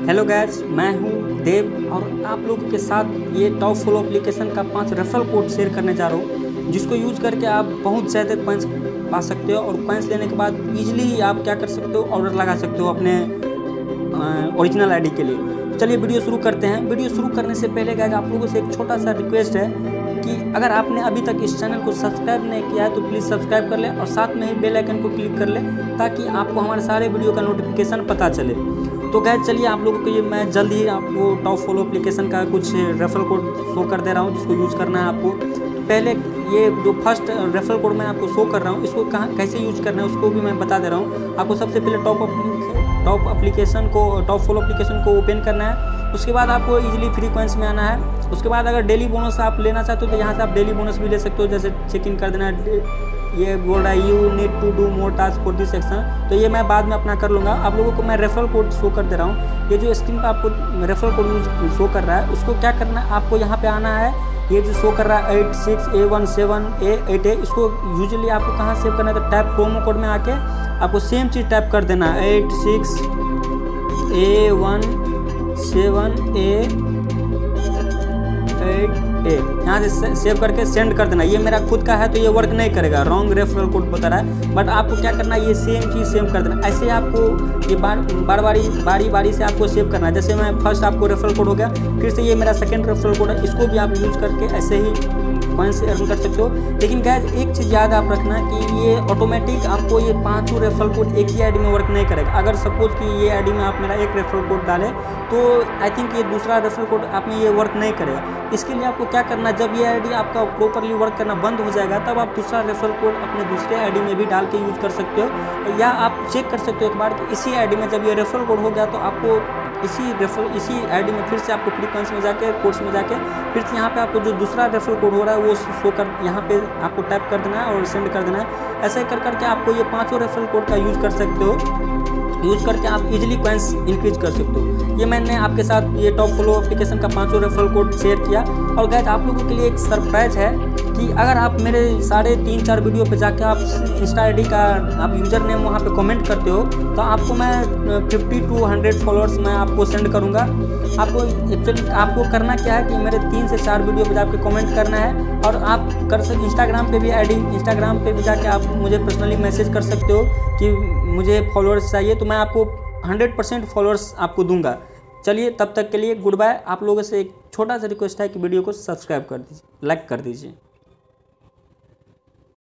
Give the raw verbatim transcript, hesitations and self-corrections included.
Hello guys, मैं हूं देव और आप लोगों के साथ ये टॉप फॉलो एप्लीकेशन का पांच रेफरल कोड शेयर करने जा रहा हूं, जिसको यूज़ करके आप बहुत ज़्यादा कॉइंस पा सकते हो और कॉइंस लेने के बाद इजीली आप क्या कर सकते हो, ऑर्डर लगा सकते हो अपने ओरिजिनल आईडी के लिए। चलिए वीडियो शुरू करते हैं। वीडियो शुरू करने से पहले गाइस आप लोगों से एक छोटा सा रिक्वेस्ट है कि अगर आपने अभी तक इस चैनल को सब्सक्राइब नहीं किया है तो प्लीज़ सब्सक्राइब कर ले और साथ में ही बेल आइकन को क्लिक कर ले ताकि आपको हमारे सारे वीडियो का नोटिफिकेशन पता चले। तो गाइस चलिए आप लोगों को ये मैं जल्द ही आपको टॉप फॉलो एप्लीकेशन का कुछ रेफरल कोड शो कर दे रहा हूँ जिसको यूज़ करना है आपको। तो पहले ये जो फर्स्ट रेफरल कोड मैं आपको शो कर रहा हूँ इसको कहाँ कैसे यूज़ करना है उसको भी मैं बता दे रहा हूँ आपको। सबसे पहले टॉप टॉप एप्लीकेशन को टॉप फॉलो एप्लीकेशन को ओपन करना है। उसके बाद आपको इजीली फ्री कॉइंस में आना है। उसके बाद अगर डेली बोनस आप लेना चाहते हो तो यहाँ से आप डेली बोनस भी ले सकते हो। जैसे चेक इन कर देना है, ये बोल रहा है you need to do more task for this section, तो ये मैं बाद में अपना कर लूँगा। आप लोगों को मैं रेफरल कोड शो कर दे रहा हूँ। ये जो स्क्रीन पर आपको रेफरल कोड शो कर रहा है उसको क्या करना है, आपको यहाँ पे आना है। ये जो शो कर रहा है eight six A one seven A eight A, इसको यूजुअली आपको कहाँ सेव करना है तो टैप प्रोमो कोड में आके आपको सेम चीज़ टैप कर देना है eight six A one seven A eight A, यहाँ से सेव करके सेंड कर देना। ये मेरा खुद का है तो ये वर्क नहीं करेगा, रॉन्ग रेफरल कोड बता रहा है। बट आपको क्या करना है, ये सेम चीज़ सेव कर देना। ऐसे आपको ये बार बार बारी बारी बारी से आपको सेव करना है। जैसे मैं फर्स्ट आपको रेफरल कोड हो गया, फिर से ये मेरा सेकंड रेफरल कोड है, इसको भी आप यूज़ करके ऐसे ही कॉइंस अर्न कर सकते हो। लेकिन गाइस एक चीज़ याद आप रखना कि ये ऑटोमेटिक आपको ये पांचों रेफरल कोड एक ही आईडी में वर्क नहीं करेगा। अगर सपोज कि ये आईडी में आप मेरा एक रेफरल कोड डालें तो आई थिंक ये दूसरा रेफरल कोड आप में ये वर्क नहीं करेगा। इसके लिए आपको क्या करना, जब ये आईडी आपका प्रॉपरली वर्क करना बंद हो जाएगा तब आप दूसरा रेफरल कोड अपने दूसरे आईडी में भी डाल के यूज़ कर सकते हो। या आप चेक कर सकते हो एक बार कि इसी आईडी में जब ये रेफरल कोड हो गया तो आपको इसी रेफरल इसी आईडी में फिर से आपको फ्री कॉइंस में जाके कोर्स में जाके फिर से यहाँ पे आपको जो दूसरा रेफरल कोड हो रहा है वो शो कर यहाँ पे आपको टाइप कर देना है और सेंड कर देना है। ऐसे कर करके आपको ये पांचों रेफरल कोड का यूज़ कर सकते हो। यूज़ करके आप इजीली कॉइंस इंक्रीज कर सकते हो। ये मैंने आपके साथ ये टॉप फॉलो एप्लीकेशन का पांचों रेफरल कोड शेयर किया। और गाइस आप लोगों के लिए एक सरप्राइज है कि अगर आप मेरे साढ़े तीन चार वीडियो पे जाके आप इंस्टा आई डी का आप यूज़र नेम वहाँ पे कमेंट करते हो तो आपको मैं फिफ्टी टू हंड्रेड फॉलोअर्स मैं आपको सेंड करूँगा। आपको एक्चुअली आपको करना क्या है कि मेरे तीन से चार वीडियो पे जाके कमेंट करना है और आप कर सकते इंस्टाग्राम पे भी आईडी इंस्टाग्राम पे भी जाके आप मुझे पर्सनली मैसेज कर सकते हो कि मुझे फॉलोअर्स चाहिए, तो मैं आपको हंड्रेड परसेंट फॉलोअर्स आपको दूंगा। चलिए तब तक के लिए गुड बाय। आप लोगों से एक छोटा सा रिक्वेस्ट है कि वीडियो को सब्सक्राइब कर दीजिए, लाइक कर दीजिए।